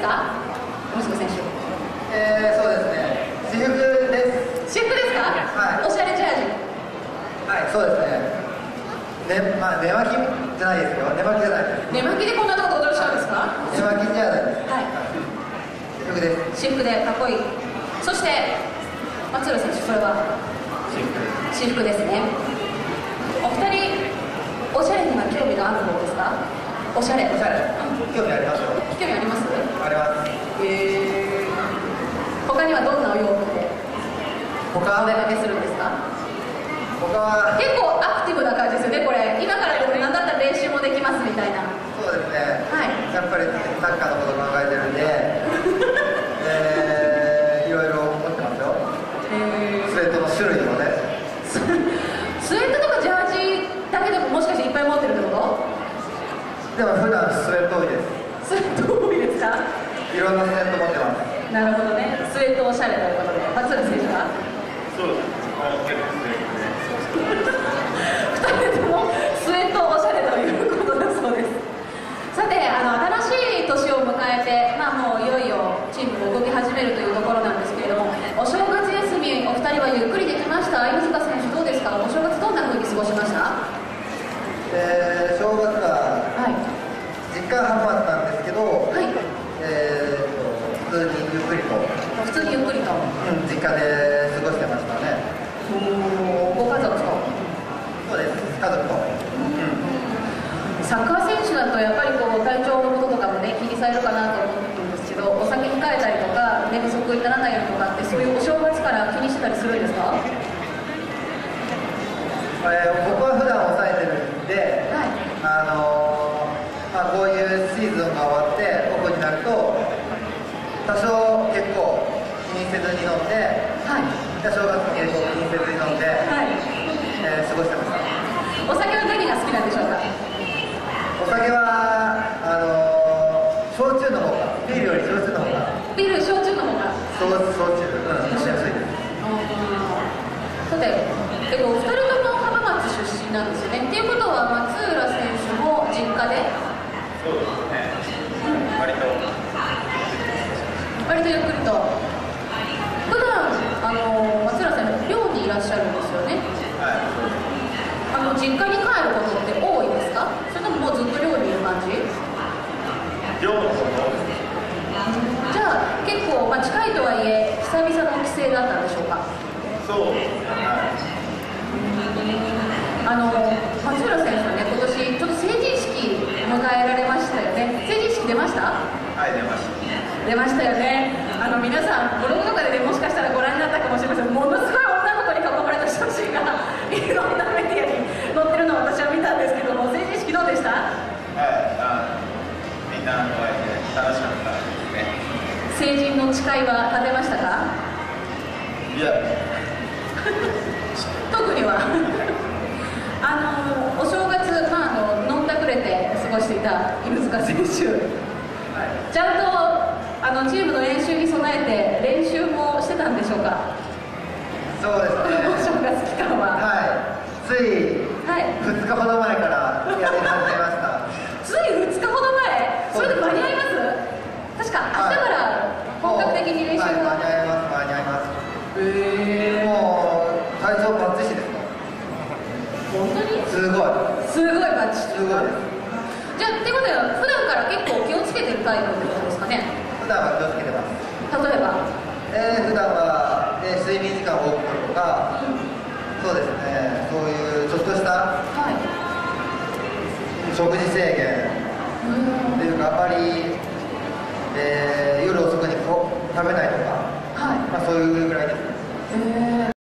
か、息子選手。 そうですね、私服です。 私服ですか？ はい。 おしゃれジャージ。 はい、そうですね。まあ寝巻きじゃないですよ。寝巻きじゃないです。 寝巻きでこんなところで踊るしちゃうんですか？ 寝巻きじゃないです。 はい。 私服です。 私服でかっこいい。そして松浦選手、それは私服ですね。お二人おしゃれには興味がある方ですか？おしゃれ。 おしゃれ。興味ありますよ。 興味あります？ あります。 他にはどんなお洋服でお出他かけするんですか？ は結構アクティブな感じですよね、これ。今からでも何だったら練習もできますみたいな。 そうですね。 はい。 やっぱりサッカーのこと考えてるんで、いろいろ持ってますよ。スウェットの種類をね。 スウェットとかジャージだけでももしかしていっぱい持ってるってこと？ でも普段スウェット多いです。 スウェット多いですか？ いろんなスウェット持ってます。 なるほどね。スウェットおしゃれということで、松浦選手はそうです。 2人ともスウェットおしゃれということだそうです。さて、新しい年を迎えて、もういよいよチームも動き始めるというところなんですけれども、お正月休み、お二人はゆっくりできました？犬塚選手どうですか？お正月どんな風に過ごしました？ 正月ははい実家浜松なんですけど、 はい。 普通にゆっくりと、 普通にゆっくりと。 実家で過ごしてましたね。 ご家族と。 そうです、家族と。 サッカー選手だとやっぱりこう体調のこととかもね気にされるかなと思うんですけど、お酒控えたりとか寝不足にならないようにとかって、そういうお正月から気にしてたりするんですか？ 僕は普段抑えてるんで、 はい。 こういうシーズンが終わってオフになると多少結構気にせずに飲んで、 はい。 正月も結構気にせずに飲んで、 はい。 過ごしてました。 お酒は何が好きなんでしょうか？ お酒は焼酎の方が、ビールより焼酎の方が、 ビール、焼酎の方が。 焼酎、飲みやすいです。 さて、お二人とも浜松出身なんですよね。っていうことは松浦選手も実家でそうですね。 割とゆっくりと。普段松浦選手寮にいらっしゃるんですよね。実家に帰ることって多いですか？それとももうずっと寮にいる感じ？ 寮のこと。 じゃあ結構、近いとはいえ久々の帰省だったんでしょうか？ そうですね。 松浦選手はね、今年ちょっと成人式迎えられましたよね。成人式出ました？ はい、出ました。 出ましたよね。皆さんブログとかでね、もしかしたらご覧になったかもしれません。ものすごい女の子に囲まれた写真がいろんなメディアに載ってるのを私は見たんですけども、成人式どうでした？ はい、みんなの前で楽しかったですね。 成人の誓いは立てましたか？ いや、 特にはお正月、飲んだくれて過ごしていた犬塚選手、ちゃんとチームの練習に備えて練習もしてたんでしょうか？ そうですね。 お正月期間は。 はい、つい2日ほど前からやり始めました。 つい2日ほど前？それで間に合います？確か明日から本格的に練習が。 間に合います、間に合います。もう体調バッチシですよ。 本当に？ すごい。 すごいバッチシ。 すごいです。 じゃあってことは普段から結構気をつけてるタイプってことですかね？ 普段は気をつけてます。 例えば普段は、睡眠時間を多くとるとか、そうですね、そういうちょっとした食事制限っていうか、あまり、夜遅くに食べないとか、そういうぐらいです。